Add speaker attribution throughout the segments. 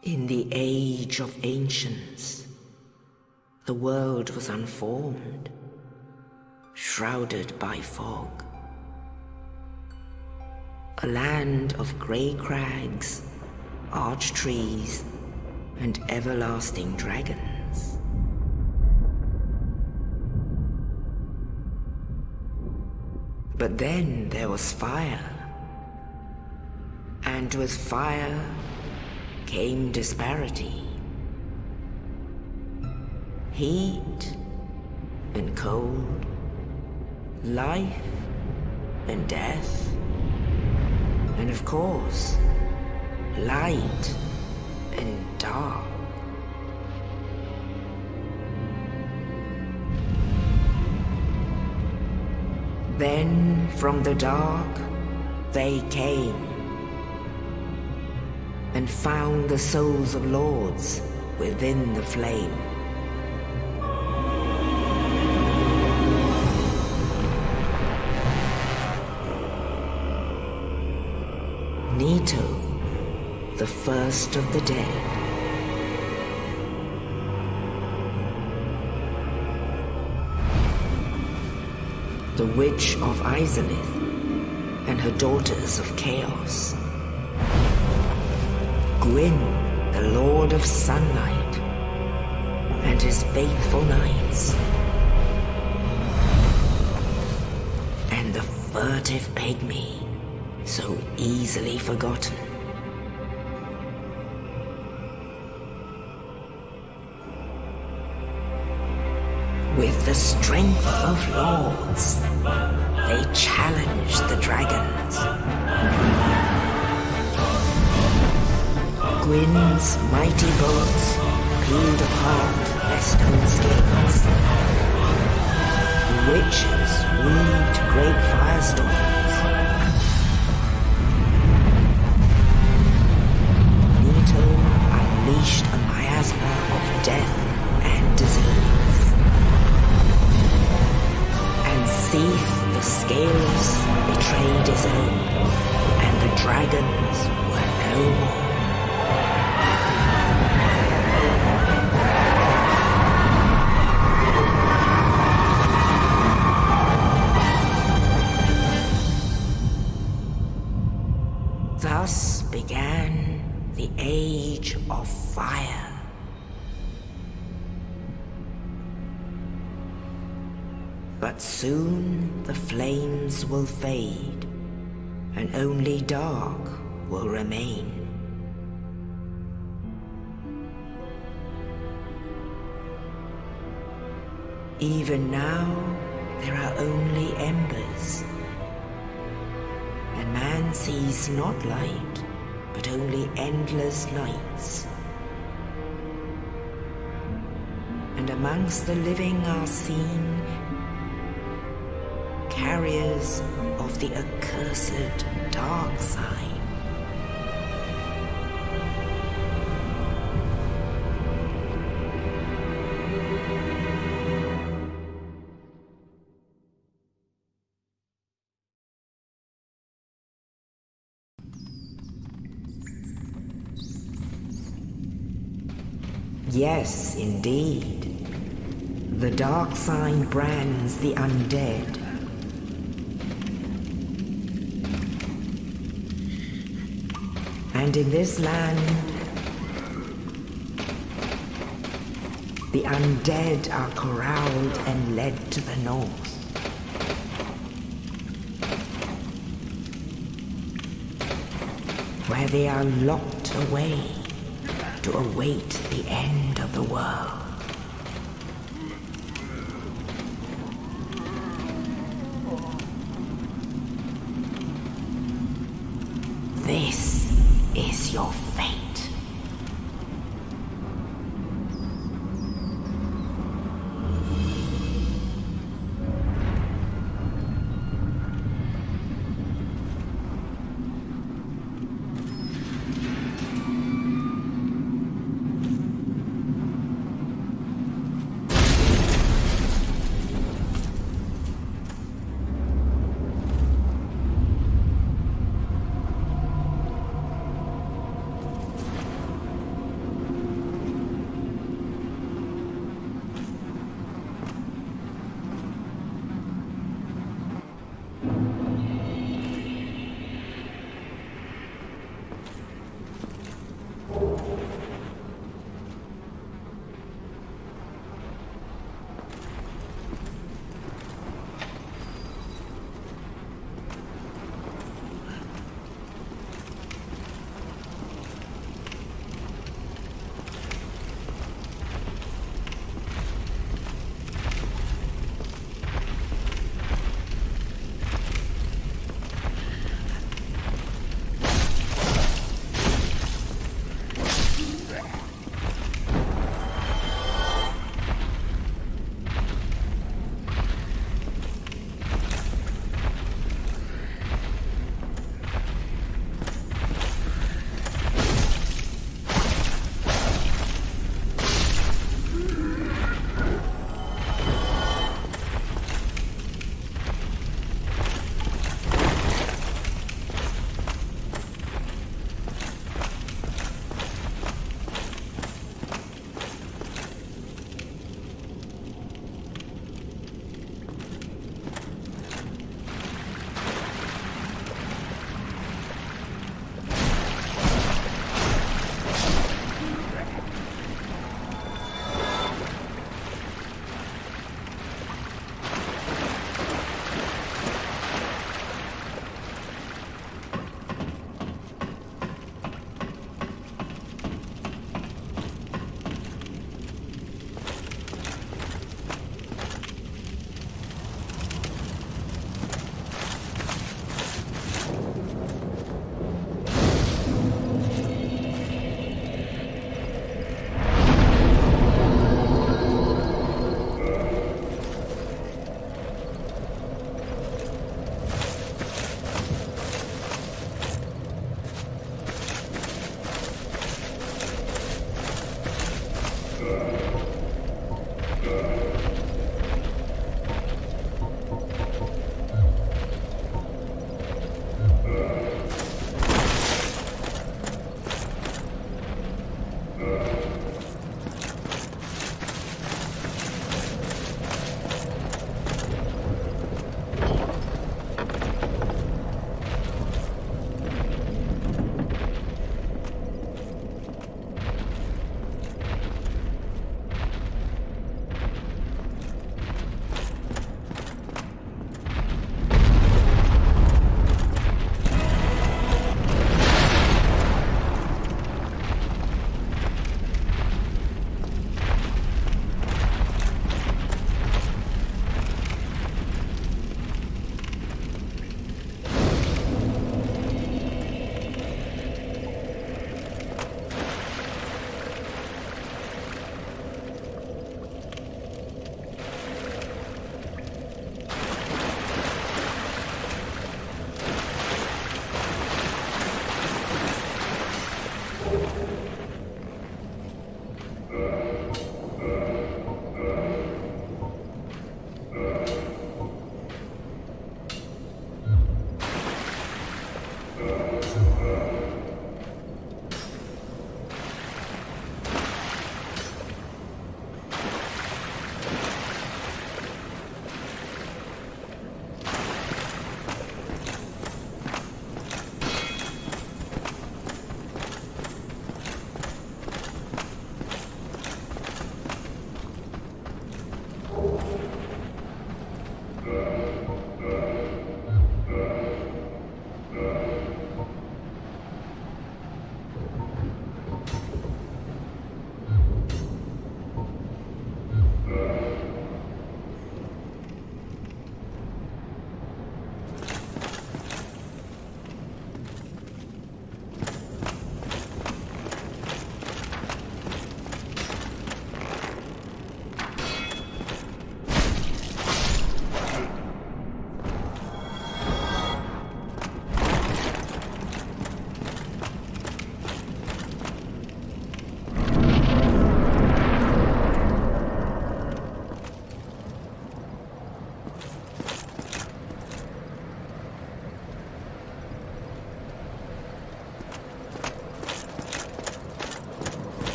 Speaker 1: In the age of ancients, the world was unformed, shrouded by fog. A land of grey crags, arch trees, and everlasting dragons. But then there was fire, and with fire came disparity. Heat and cold, life and death, and of course, light and dark. Then from the dark they came and found the souls of lords within the flame. Nito, the first of the dead. The Witch of Izalith and her daughters of Chaos. Gwyn, the Lord of Sunlight, and his faithful knights. And the furtive pygmy, so easily forgotten. With the strength of lords, they challenged the dragons. Gwyn's mighty bolts peeled apart their stone scales. The witches weaved great firestorms. Nito unleashed a miasma of death and disease. And Seath the Scaleless betrayed his own, and the dragons were no more. Thus began the Age of Fire. But soon the flames will fade, and only dark will remain. Even now, there are only embers. And man sees not light, but only endless nights. And amongst the living are seen carriers of the accursed dark sign. Yes, indeed. The dark sign brands the undead. And in this land, the undead are corralled and led to the north. Where they are locked away to await the end of the world. This is your fate.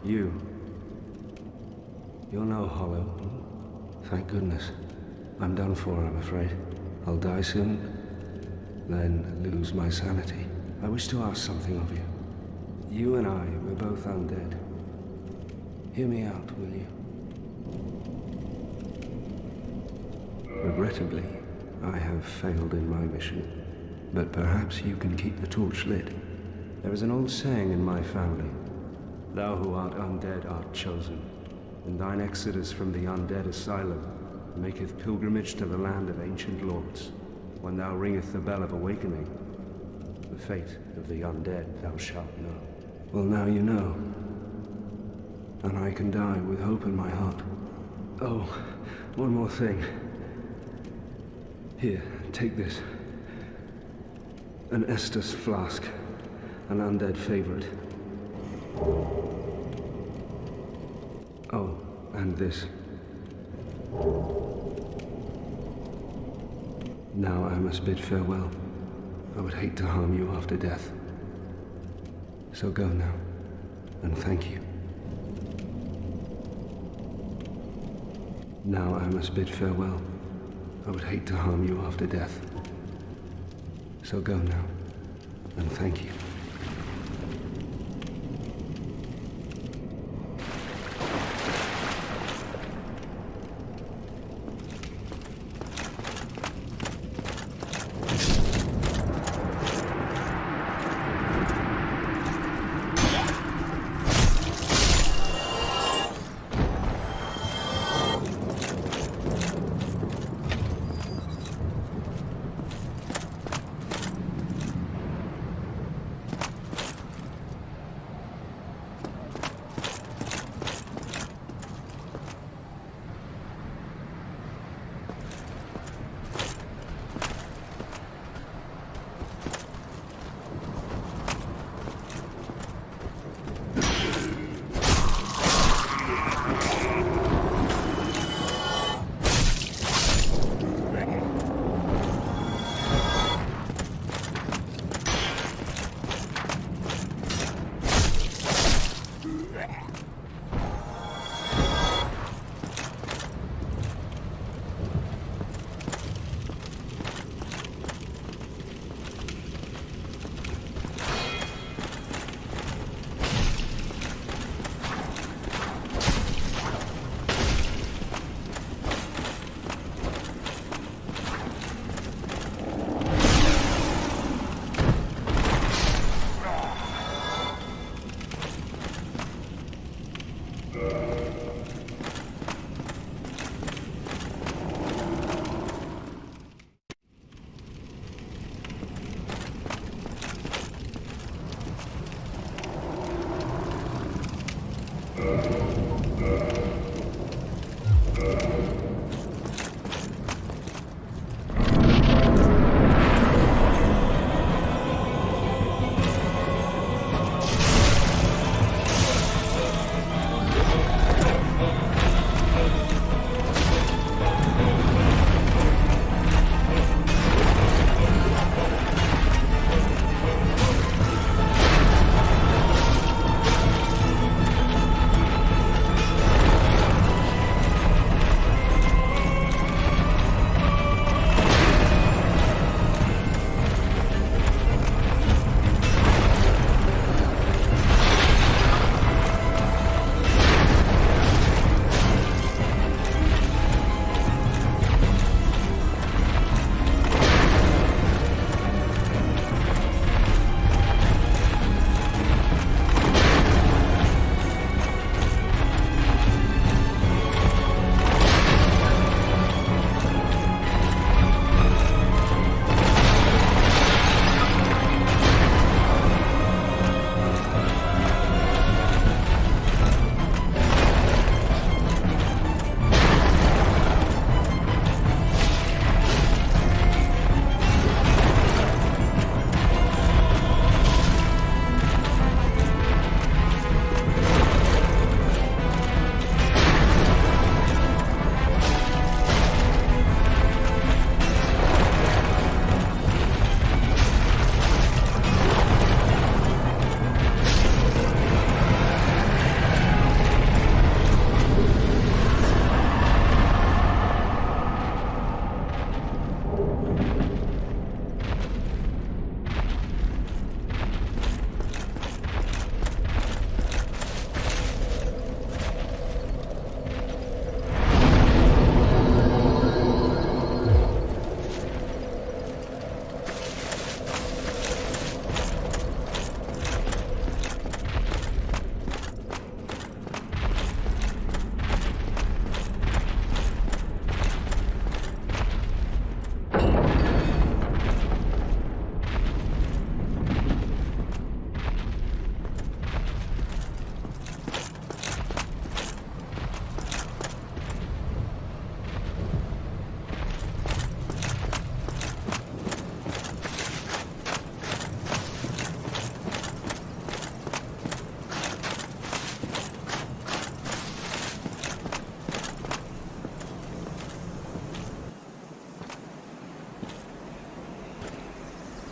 Speaker 2: You. You're no hollow. Thank goodness. I'm done for, I'm afraid. I'll die soon, then lose my sanity. I wish to ask something of you. You and I, we're both undead. Hear me out, will you? Regrettably, I have failed in my mission. But perhaps you can keep the torch lit. There is an old saying in my family. Thou who art undead art chosen, and thine exodus from the undead asylum maketh pilgrimage to the land of ancient lords. When thou ringeth the bell of awakening, the fate of the undead thou shalt know. Well, now you know. And I can die with hope in my heart. Oh, one more thing. Here, take this. An Estus flask. An undead favorite. Oh, and this. Now I must bid farewell. I would hate to harm you after death. So go now, and thank you. Now I must bid farewell. I would hate to harm you after death. So go now, and thank you.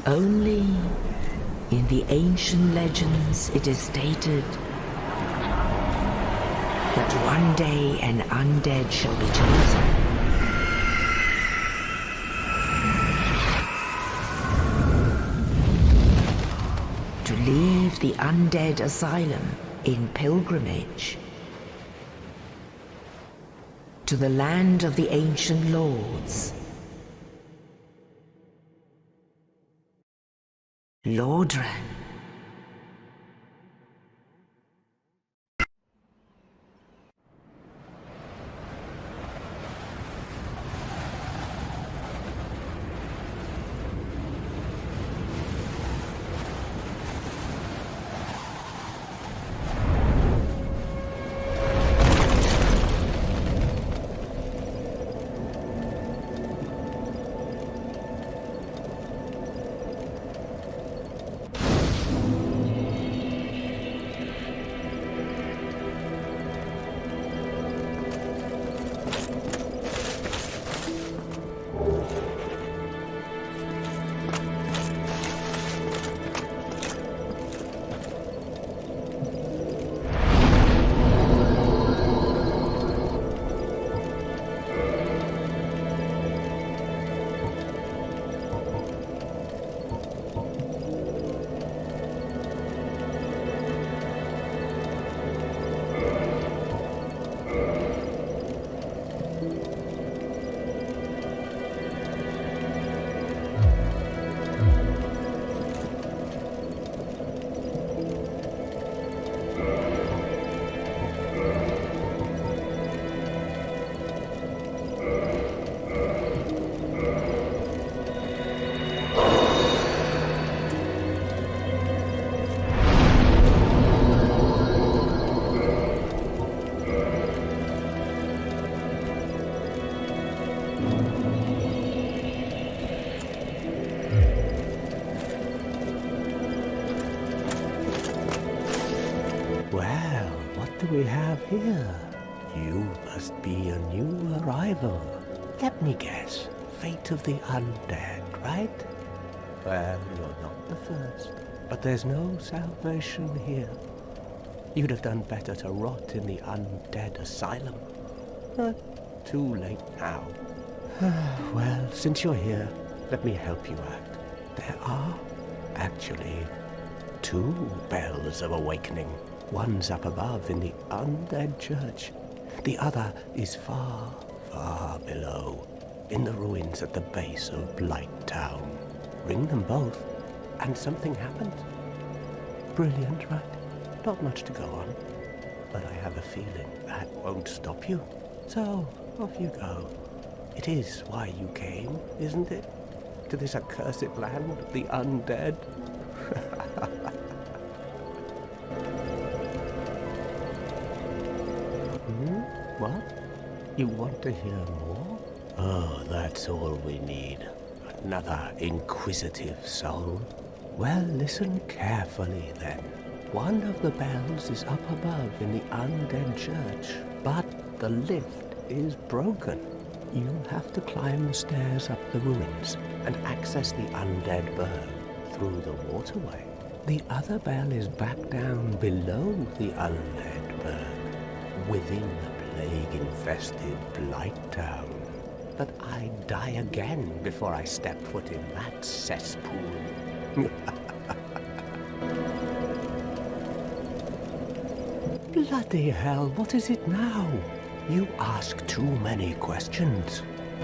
Speaker 1: Only in the ancient legends it is stated that one day an undead shall be chosen. To leave the undead asylum in pilgrimage to the land of the ancient lords. Lordran.
Speaker 3: Well, what do we have here? You must be a new arrival. Let me guess. Fate of the undead, right? Well, you're not the first. But there's no salvation here. You'd have done better to rot in the undead asylum. But too late now. Well, since you're here, let me help you out. There are, actually, 2 bells of awakening. One's up above in the undead church. The other is far, far below, in the ruins at the base of Blight Town. Ring them both, and something happens. Brilliant, right? Not much to go on, but I have a feeling that won't stop you. So, off you go. It is why you came, isn't it? To this accursed land of the undead? What? You want to hear more? Oh, that's all we need. Another inquisitive soul. Well, listen carefully then. One of the bells is up above in the undead church, but the lift is broken. You'll have to climb the stairs up the ruins and access the undead burg through the waterway. The other bell is back down below the undead burg, within the plague-infested Blight Town. But I'd die again before I step foot in that cesspool. Bloody hell, what is it now? You ask too many questions.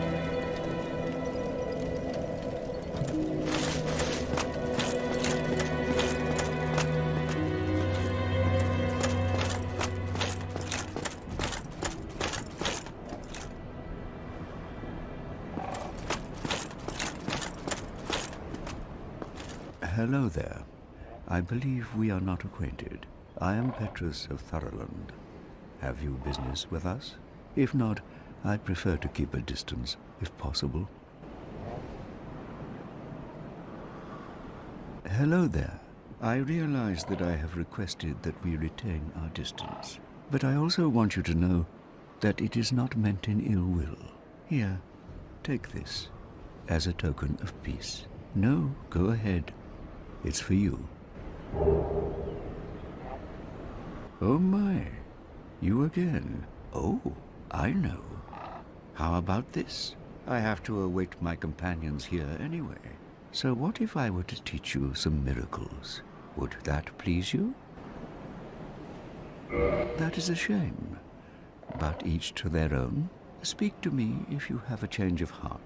Speaker 4: Hello there. I believe we are not acquainted. I am Petrus of Thurland. Have you business with us? If not, I'd prefer to keep a distance, if possible. Hello there. I realize that I have requested that we retain our distance, but I also want you to know that it is not meant in ill will. Here, take this as a token of peace. No, go ahead. It's for you. Oh my, you again. Oh, I know. How about this? I have to await my companions here anyway. So what if I were to teach you some miracles? Would that please you? That is a shame. But each to their own. Speak to me if you have a change of heart.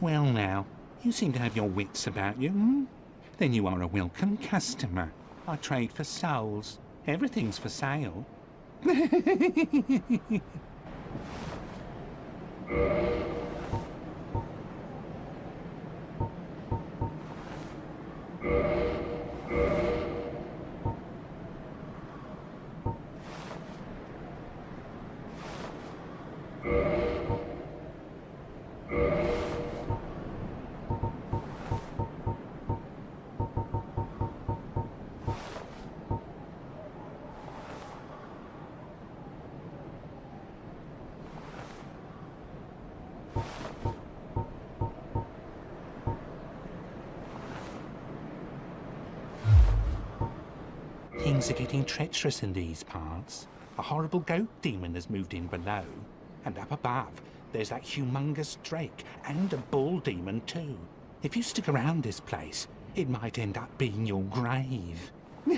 Speaker 5: Well now, you seem to have your wits about you, hmm? Then you are a welcome customer. I trade for souls. Everything's for sale. Things are getting treacherous in these parts. A horrible goat demon has moved in below. And up above, there's that humongous drake and a bull demon too. If you stick around this place, it might end up being your grave.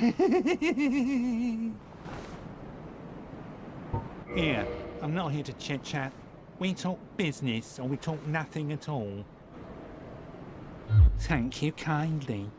Speaker 5: Here, I'm not here to chit-chat. We talk business or we talk nothing at all. Thank you kindly.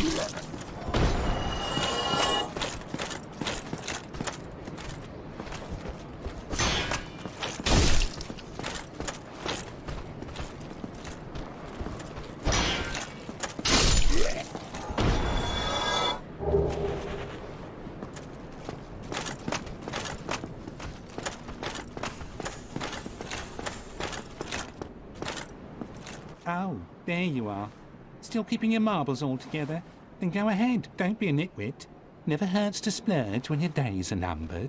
Speaker 5: Oh, there you are. Still keeping your marbles all together? Then go ahead, don't be a nitwit. Never hurts to splurge when your days are numbered.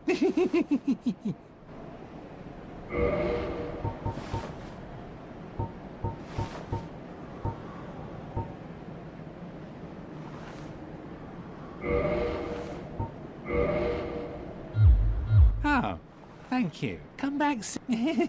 Speaker 5: Oh, thank you. Come back soon.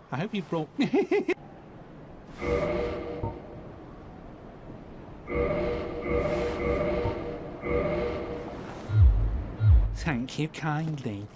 Speaker 5: I hope you brought... Thank you kindly.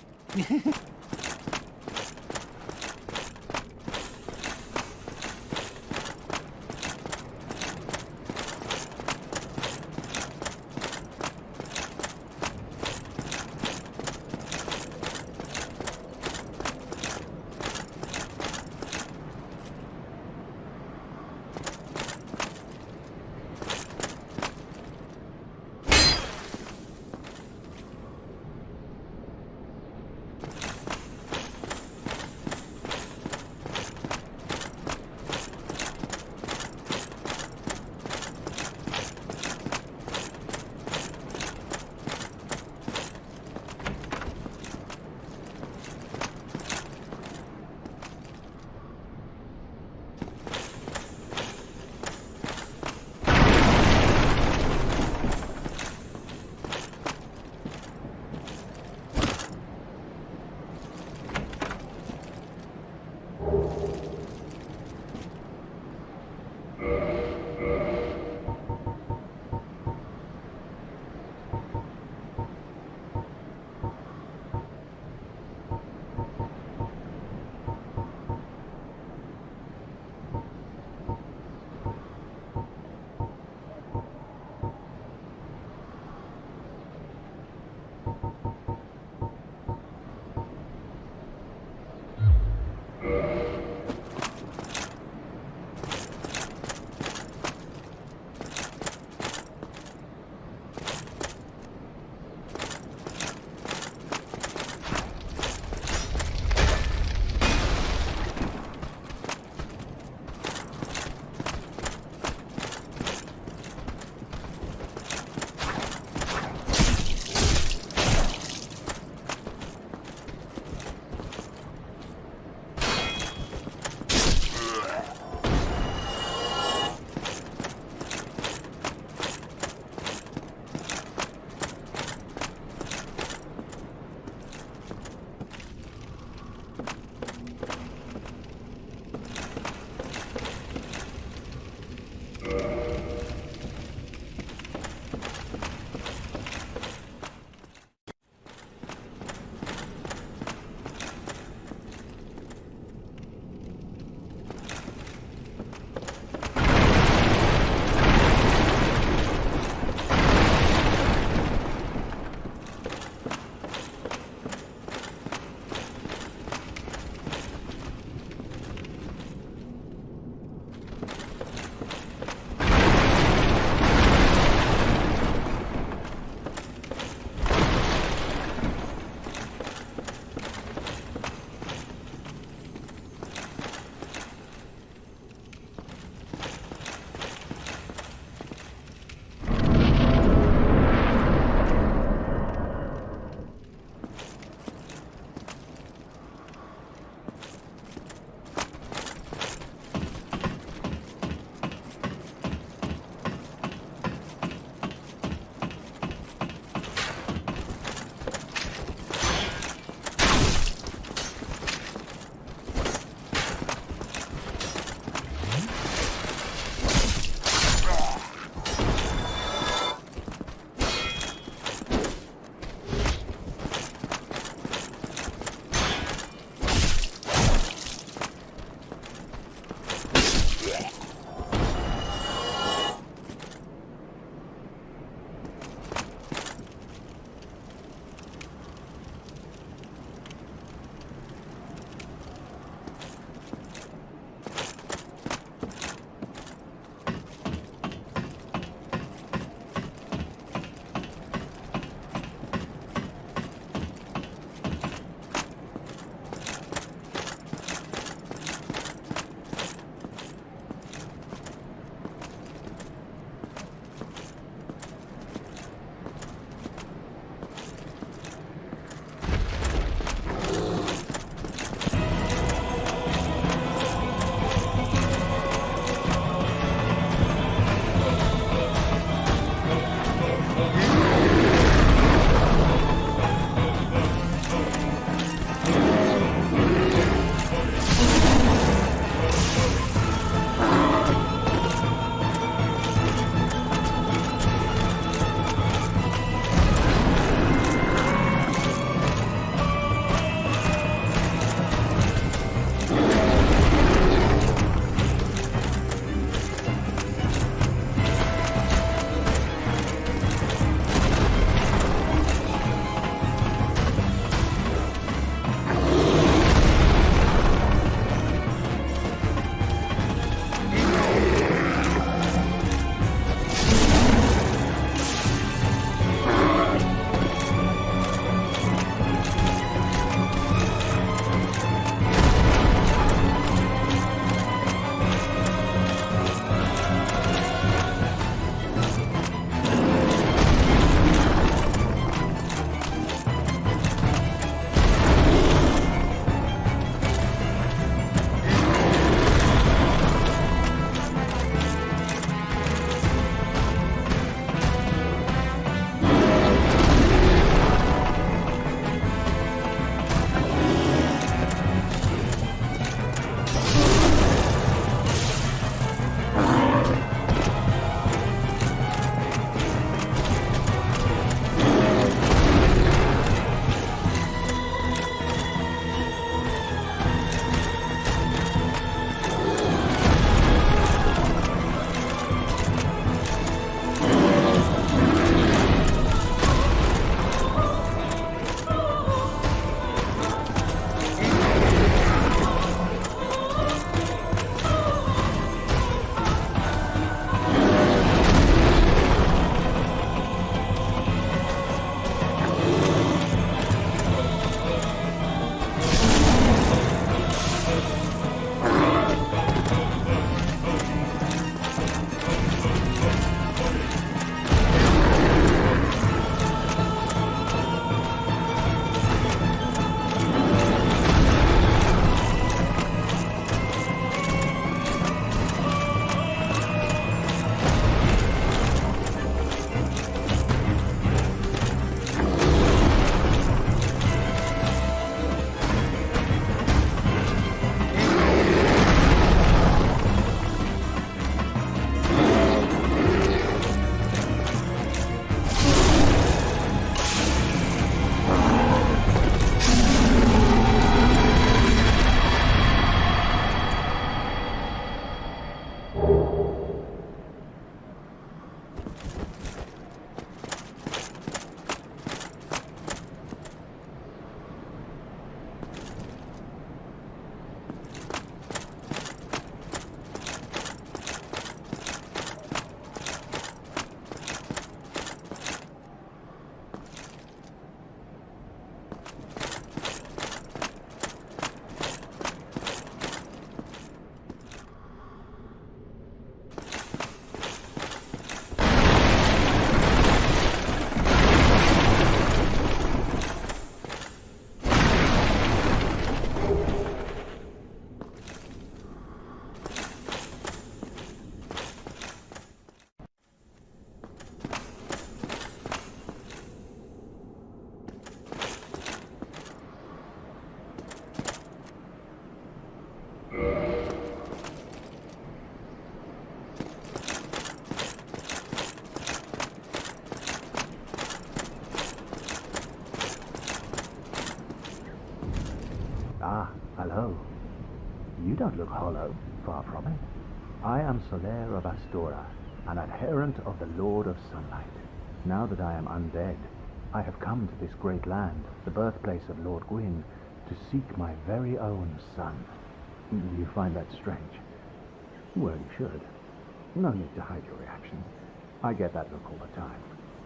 Speaker 6: don't look hollow, far from it. I am Soler of Astora, an adherent of the Lord of Sunlight. Now that I am undead, I have come to this great land, the birthplace of Lord Gwyn, to seek my very own son. You find that strange? Well, you should. No need to hide your reaction. I get that look all the time.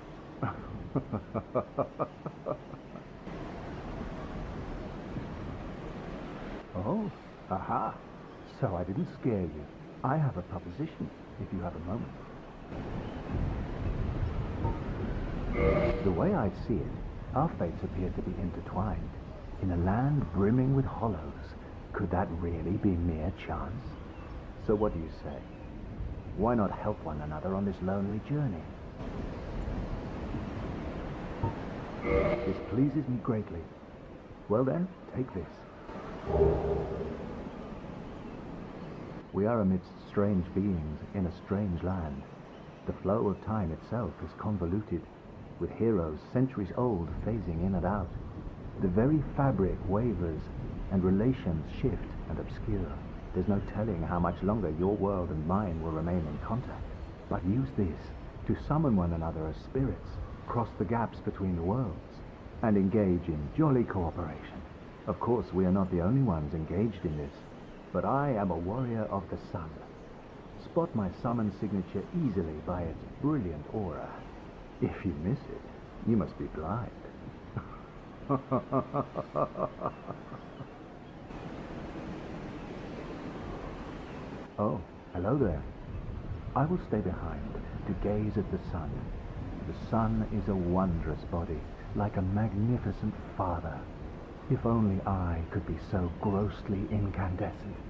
Speaker 6: Oh, aha. So I didn't scare you. I have a proposition, if you have a moment. The way I see it, our fates appear to be intertwined. In a land brimming with hollows, could that really be mere chance? So what do you say? Why not help one another on this lonely journey? This pleases me greatly. Well then, take this. We are amidst strange beings in a strange land. The flow of time itself is convoluted, with heroes centuries old phasing in and out. The very fabric wavers, and relations shift and obscure. There's no telling how much longer your world and mine will remain in contact. But use this to summon one another as spirits, cross the gaps between the worlds, and engage in jolly cooperation. Of course, we are not the only ones engaged in this, but I am a warrior of the sun. Spot my summon signature easily by its brilliant aura. If you miss it, you must be blind. Oh, hello there. I will stay behind to gaze at the sun. The sun is a wondrous body, like a magnificent father. If only I could be so grossly incandescent.